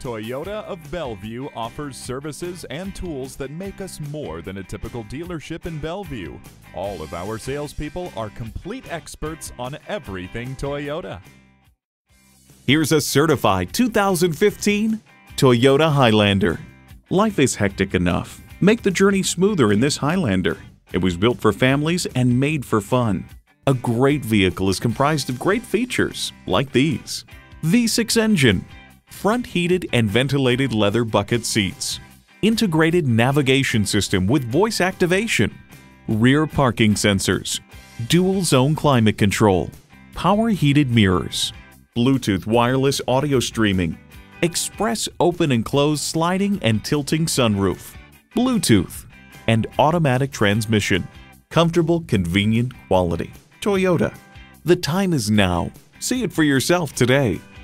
Toyota of Bellevue offers services and tools that make us more than a typical dealership in Bellevue. All of our salespeople are complete experts on everything Toyota. Here's a certified 2015 Toyota Highlander. Life is hectic enough. Make the journey smoother in this Highlander. It was built for families and made for fun. A great vehicle is comprised of great features like these: V6 engine, front heated and ventilated leather bucket seats, integrated navigation system with voice activation, rear parking sensors, dual zone climate control, power heated mirrors, Bluetooth wireless audio streaming, express open and close sliding and tilting sunroof, Bluetooth, and automatic transmission. Comfortable, convenient quality. Toyota. The time is now. See it for yourself today.